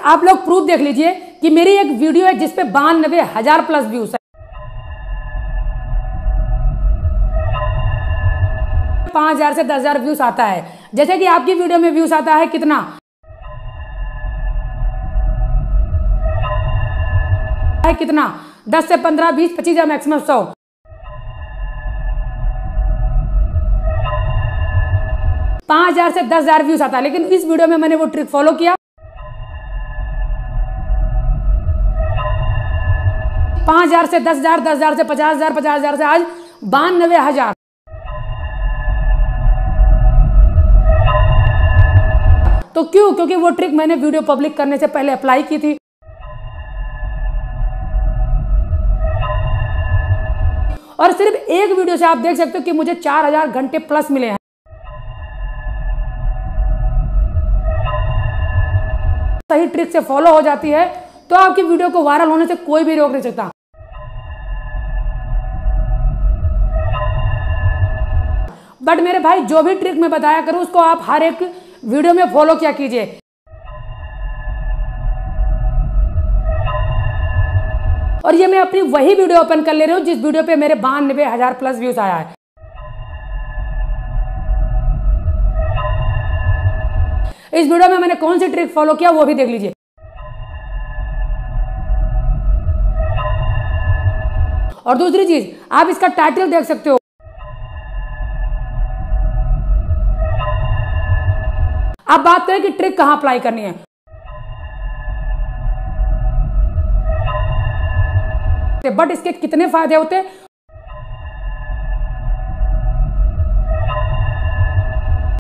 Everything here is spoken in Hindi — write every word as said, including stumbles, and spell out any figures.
आप लोग प्रूफ देख लीजिए कि मेरी एक वीडियो है जिसपे बानवे हजार प्लस व्यूज है, पांच हजार से दस हजार व्यूज आता है। जैसे कि आपकी वीडियो में व्यूज आता है कितना, है कितना, दस से पंद्रह, बीस, पच्चीस या मैक्सिमम सौ। पांच हजार से दस हजार व्यूज आता है। लेकिन इस वीडियो में मैंने वो ट्रिक फॉलो किया, पांच हजार से दस हजार, दस हजार से पचास हजार, पचास हजार से आज बानवे हजार। तो क्यों? क्योंकि वो ट्रिक मैंने वीडियो पब्लिक करने से पहले अप्लाई की थी। और सिर्फ एक वीडियो से आप देख सकते हो कि मुझे चार हजार घंटे प्लस मिले हैं। सही ट्रिक से फॉलो हो जाती है तो आपकी वीडियो को वायरल होने से कोई भी रोक नहीं सकता। बट मेरे भाई, जो भी ट्रिक मैं बताया करूं उसको आप हर एक वीडियो में फॉलो किया कीजिए। और ये मैं अपनी वही वीडियो ओपन कर ले रही हूं जिस वीडियो पे मेरे बानवे हजार प्लस व्यूज आया है। इस वीडियो में मैंने कौन सी ट्रिक फॉलो किया वो भी देख लीजिए। और दूसरी चीज, आप इसका टाइटल देख सकते हो। अब बात करें कि ट्रिक कहां अप्लाई करनी है। बट इसके कितने फायदे होते हैं